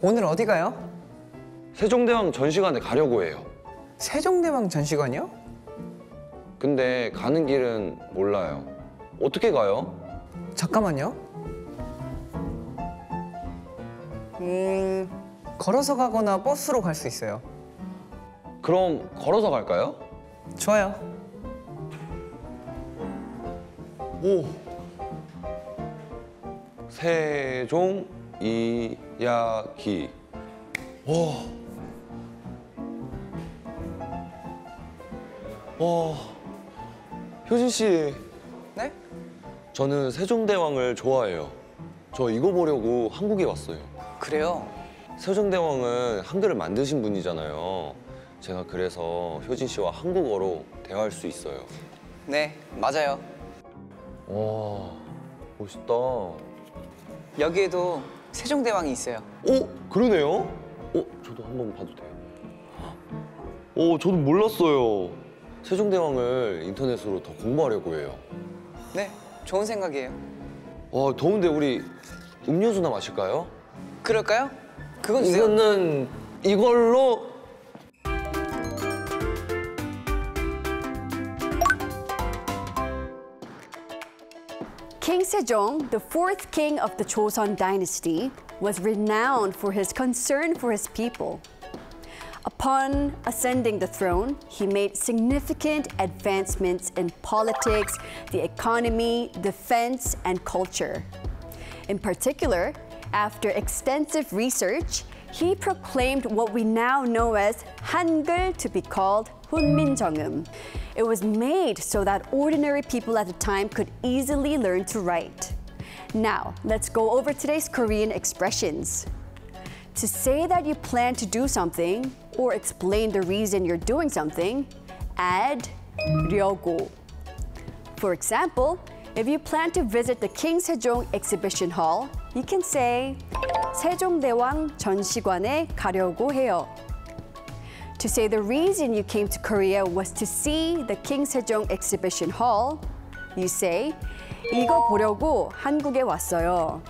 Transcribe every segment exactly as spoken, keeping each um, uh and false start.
오늘 어디 가요? 세종대왕 전시관에 가려고 해요. 세종대왕 전시관이요? 근데 가는 길은 몰라요. 어떻게 가요? 잠깐만요. 음... 걸어서 가거나 버스로 갈 수 있어요. 그럼 걸어서 갈까요? 좋아요. 오! 세종 이야기. 와. 와. 효진 씨. 네? 저는 세종대왕을 좋아해요. 저 이거 보려고 한국에 왔어요. 그래요? 세종대왕은 한글을 만드신 분이잖아요. 제가 그래서 효진 씨와 한국어로 대화할 수 있어요. 네, 맞아요. 와, 멋있다. 오, 여기에도 세종대왕이 있어요. 그러네요? 어, 저도 한번 봐도 돼요? 오, 저도 몰랐어요. 세종대왕을 인터넷으로 더 공부하려고 해요. 네, 좋은 생각이에요. 와, 더운데 우리 음료수나 마실까요? 그럴까요? 그건 주세요. 이거는 이걸로. King Sejong, the fourth king of the Joseon dynasty, was renowned for his concern for his people. Upon ascending the throne, he made significant advancements in politics, the economy, defense, and culture. In particular, after extensive research, he proclaimed what we now know as Hangul to be called Hunminjeongeum. It was made so that ordinary people at the time could easily learn to write. Now, let's go over today's Korean expressions. To say that you plan to do something or explain the reason you're doing something, add 려고. For example, if you plan to visit the King Sejong Exhibition Hall, you can say 세종대왕 전시관에 가려고 해요. To say the reason you came to Korea was to see the King Sejong Exhibition Hall, you say 이거 보려고 한국에 왔어요.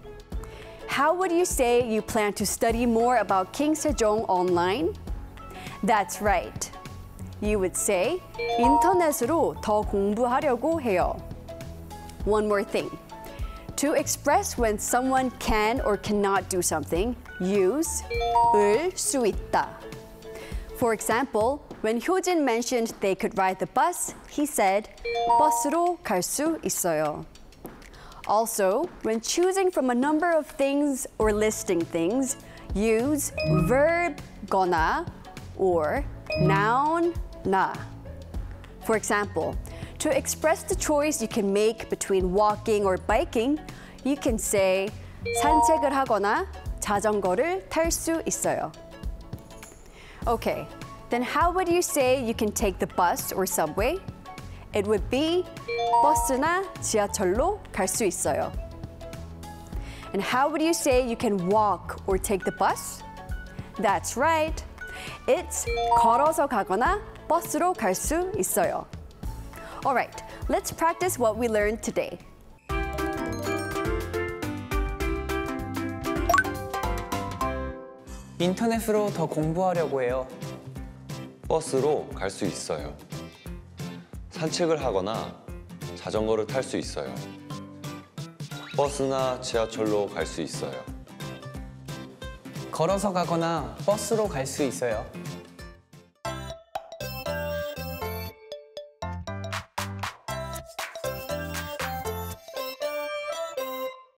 How would you say you plan to study more about King Sejong online? That's right. You would say 인터넷으로 더 공부하려고 해요. One more thing. To express when someone can or cannot do something, use 을 수 있다. For example, when Hyojin mentioned they could ride the bus, he said 버스로 갈 수 있어요. Also, when choosing from a number of things or listing things, use verb 거나 or noun 나. For example, to express the choice you can make between walking or biking, you can say 산책을 하거나 자전거를 탈 수 있어요. Okay, then how would you say you can take the bus or subway? It would be 버스나 지하철로 갈 수 있어요. And how would you say you can walk or take the bus? That's right. It's 걸어서 가거나 버스로 갈 수 있어요. All right, let's practice what we learned today. 인터넷으로 더 공부하려고 해요. 버스로 갈 수 있어요. 산책을 하거나 자전거를 탈 수 있어요. 버스나 지하철로 갈 수 있어요. 걸어서 가거나 버스로 갈 수 있어요.